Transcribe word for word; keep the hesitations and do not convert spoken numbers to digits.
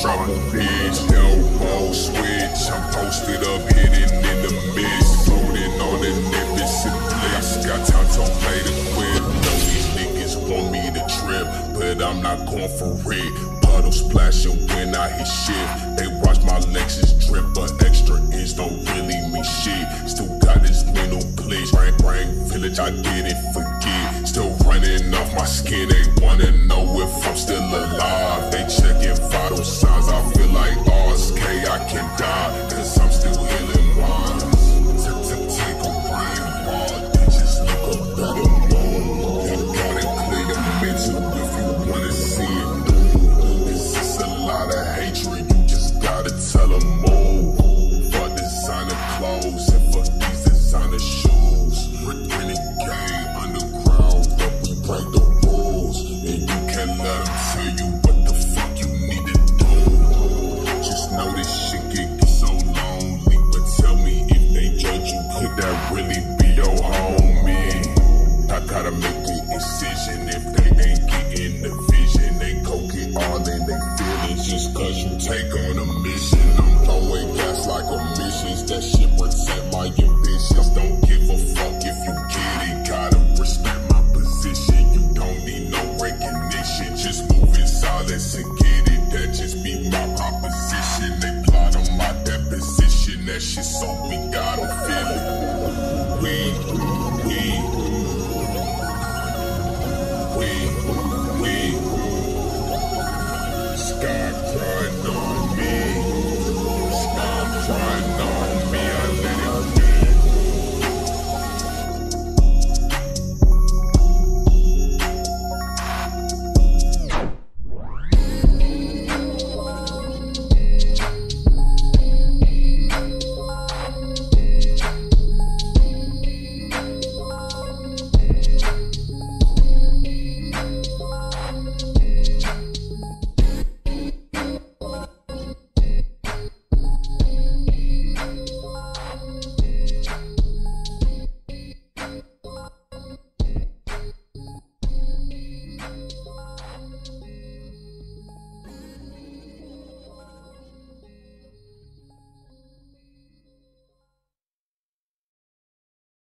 trouble, bitch. Elbow switch, I'm posted up, hidden in the mist. Floating on the nimbus and bliss. Got time to play the quit. Know these niggas want me to trip, but I'm not going for it. Puddle splashing when I hit shit. They watch my Lexus drip, but extra inch don't really mean shit. Still got this mental glitch. Brain, brain village, I didn't forget. Still running off my skin. They wanna know if I'm still alive. They checking vital signs. I feel like R S K, I can die, cause I'm still here.